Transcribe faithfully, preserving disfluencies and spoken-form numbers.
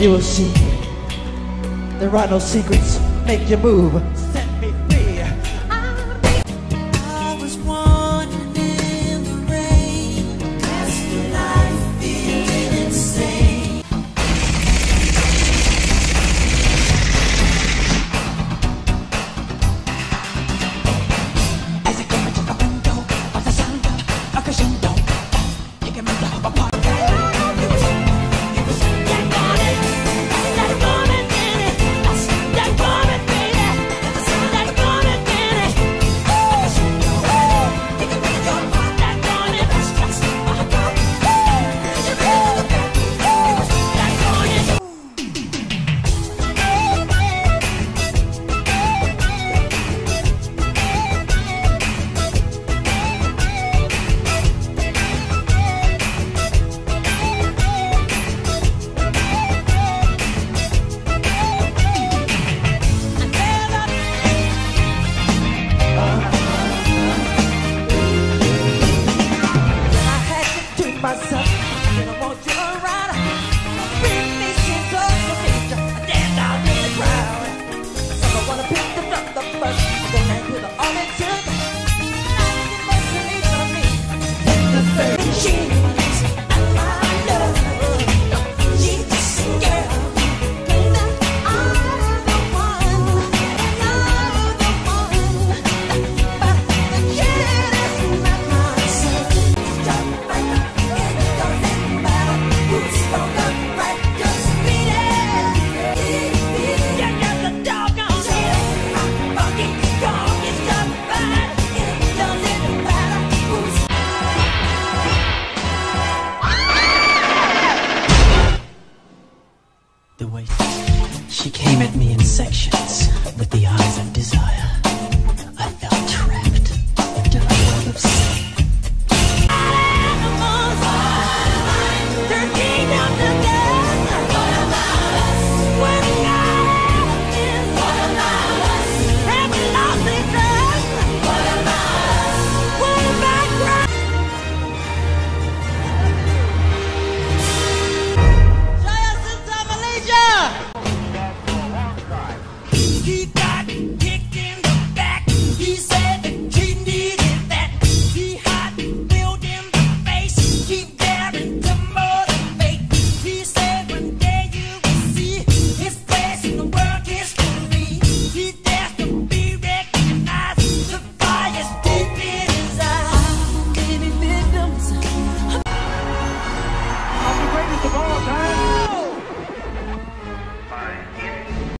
You will see. There are no secrets. Make your move. Set me free. I was wandering in the rain, passing life feeling insane. As I came into the window of the sound of a crescendo, taking me to a party. Myself, and I want you around. Bring me scenes of the nature. I stand out in the crowd. So I wanna pick them from the first. Then I put it all into the nothing emotionally for me. The third she is my love. She's just a girl. Cause I'm the one. I'm the one. But the kid is not my son. Stop right. The way she came at me in sections with the eyes of desire, I felt trapped into a web of sin.